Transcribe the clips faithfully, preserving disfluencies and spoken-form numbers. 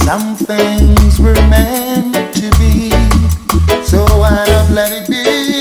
Some things were meant to be, so why not let it be?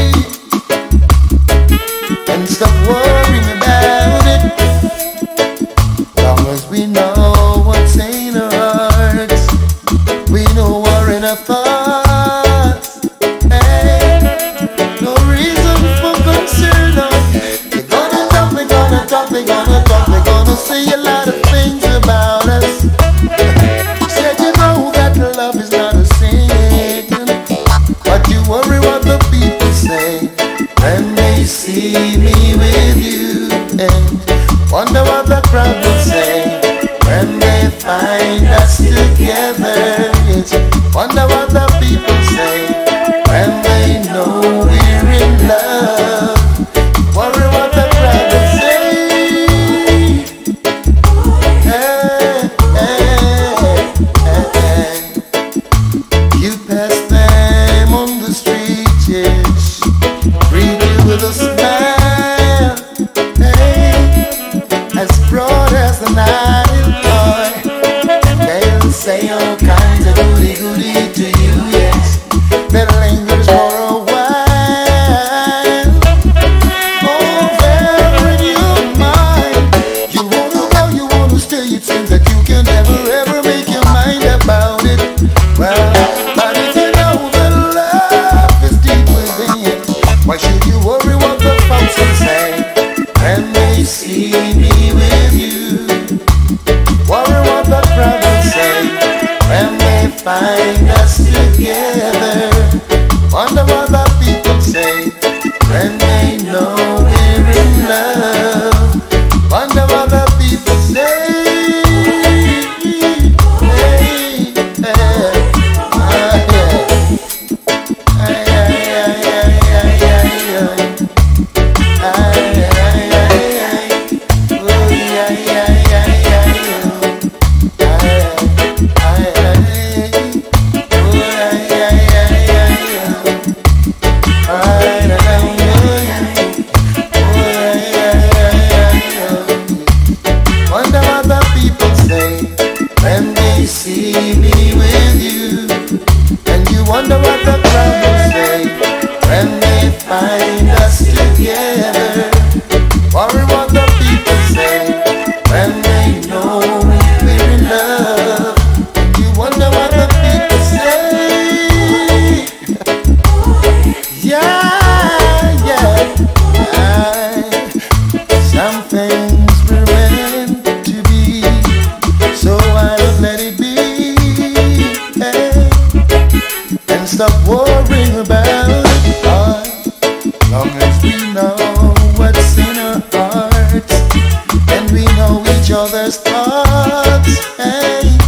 And stop worrying about it. Long as we know what's in our hearts, we know we're in our thoughts. Hey, no reason for concern. They're gonna talk, they're gonna talk, they're gonna talk, they're gonna say a lot of things about us. Said you know that love is not a sin, but you worry what the people say when they see me with you, and wonder what the crowd will say when they find us together. Yes, wonder what the people say when they know we're in love. Worry what the crowd will say. Hey, hey, hey, hey. You pass them on the street, yes, greet you with a smile. Hey, as broad as the Nile, boy, they'll say all kinds of goody goody to you, yes. They'll linger for a while. Oh, they're in your mind. You wanna go, you wanna stay. It seems that you can never ever make your mind about it. Well, but if you know that love is deep within, why should you worry what the folks will say when they see me with you? Worry what the crowd will say when they find us together. Wonder what the people say when they know we're in love. Wonder what the people say. Hey, hey, ah, yeah. Ay, ay, ay, ay, ay, ay, ay. Ay, ay, ay, ay. Oh, yeah, yeah, yeah, yeah, yeah. Ay, ay, ay. Oh, yeah, yeah, yeah, yeah, yeah. Ay, ay, ay, ay. Oh, yeah, yeah, yeah, yeah, yeah. Wonder what the people say when they see me with you, and you wonder what the crowd will say when they find us together. Worry what the people say when they know we're in love. You wonder what the people say. Yeah, yeah. I, some things were meant to be, so I don't let it be. Hey, and stop worrying about it. Boy, long as we know what's in our hearts, and we know each other's thoughts. Hey,